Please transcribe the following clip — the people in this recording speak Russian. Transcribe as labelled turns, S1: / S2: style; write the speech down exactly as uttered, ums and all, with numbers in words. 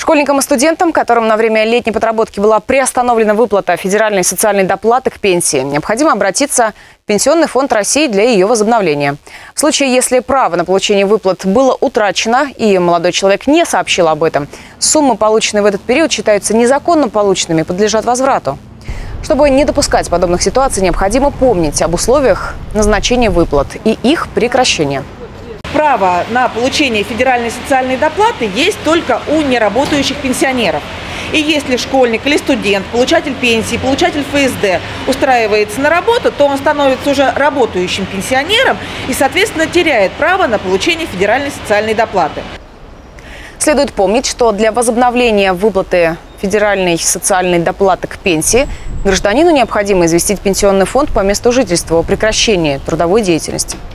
S1: Школьникам и студентам, которым на время летней подработки была приостановлена выплата федеральной социальной доплаты к пенсии, необходимо обратиться в Пенсионный фонд России для ее возобновления. В случае, если право на получение выплат было утрачено и молодой человек не сообщил об этом, суммы, полученные в этот период, считаются незаконно полученными и подлежат возврату. Чтобы не допускать подобных ситуаций, необходимо помнить об условиях назначения выплат и их прекращения.
S2: Право на получение федеральной социальной доплаты есть только у неработающих пенсионеров. И если школьник или студент, получатель пенсии, получатель эф эс дэ устраивается на работу, то он становится уже работающим пенсионером и, соответственно, теряет право на получение федеральной социальной доплаты.
S1: Следует помнить, что для возобновления выплаты федеральной социальной доплаты к пенсии гражданину необходимо известить Пенсионный фонд по месту жительства о прекращении трудовой деятельности.